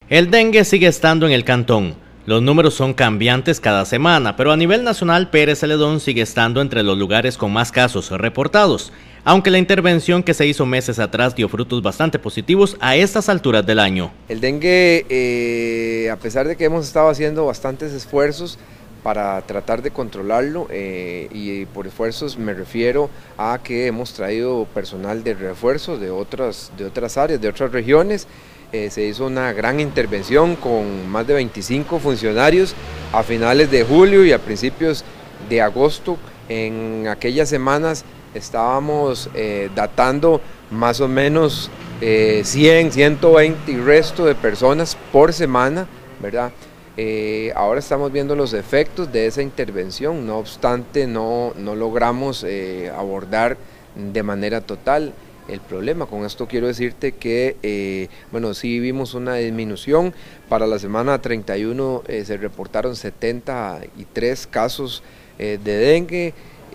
El dengue sigue estando en el cantón. Los números son cambiantes cada semana, pero a nivel nacional Pérez Celedón sigue estando entre los lugares con más casos reportados, aunque la intervención que se hizo meses atrás dio frutos bastante positivos a estas alturas del año. El dengue, a pesar de que hemos estado haciendo bastantes esfuerzos para tratar de controlarlo, y por esfuerzos me refiero a que hemos traído personal de refuerzo de otras áreas, de otras regiones. Se hizo una gran intervención con más de 25 funcionarios a finales de julio y a principios de agosto. En aquellas semanas estábamos datando más o menos 100, 120 y resto de personas por semana, ¿verdad? Ahora estamos viendo los efectos de esa intervención, no obstante no logramos abordar de manera total el problema. Con esto quiero decirte que, bueno, sí vimos una disminución. Para la semana 31 se reportaron 73 casos de dengue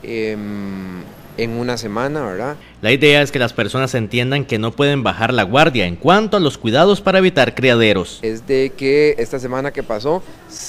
en una semana, ¿verdad? La idea es que las personas entiendan que no pueden bajar la guardia en cuanto a los cuidados para evitar criaderos. Es de que esta semana que pasó,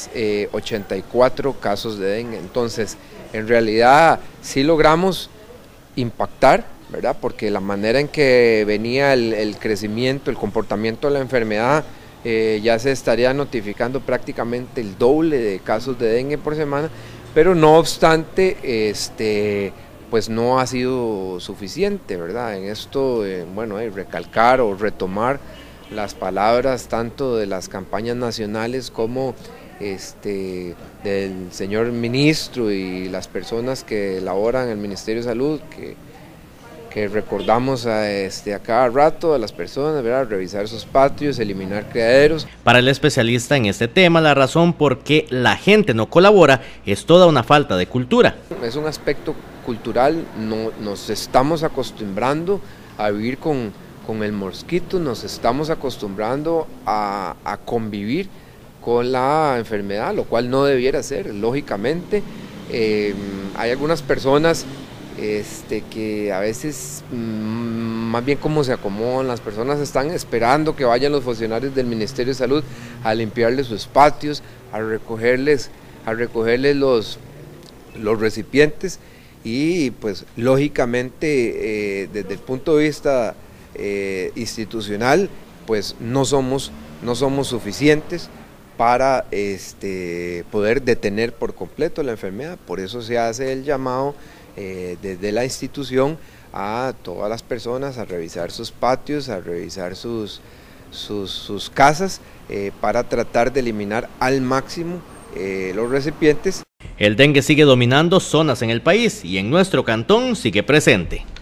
84 casos de dengue. Entonces, en realidad sí logramos impactar, ¿verdad? Porque la manera en que venía el crecimiento, el comportamiento de la enfermedad, ya se estaría notificando prácticamente el doble de casos de dengue por semana, pero no obstante, pues no ha sido suficiente, ¿verdad? En esto, bueno, recalcar o retomar las palabras tanto de las campañas nacionales como del señor ministro y las personas que laboran en el Ministerio de Salud, que recordamos a cada rato a las personas, ¿verdad? Revisar sus patios, eliminar criaderos. Para el especialista en este tema, la razón por qué la gente no colabora es toda una falta de cultura. Es un aspecto cultural, nos estamos acostumbrando a vivir con el mosquito, nos estamos acostumbrando a convivir con la enfermedad, lo cual no debiera ser, lógicamente. Hay algunas personas que a veces más bien como se acomodan, las personas están esperando que vayan los funcionarios del Ministerio de Salud a limpiarles sus patios, a recogerles los recipientes, y pues lógicamente desde el punto de vista institucional pues no somos suficientes para poder detener por completo la enfermedad. Por eso se hace el llamado desde la institución a todas las personas a revisar sus patios, a revisar sus casas, para tratar de eliminar al máximo los recipientes. El dengue sigue dominando zonas en el país y en nuestro cantón sigue presente.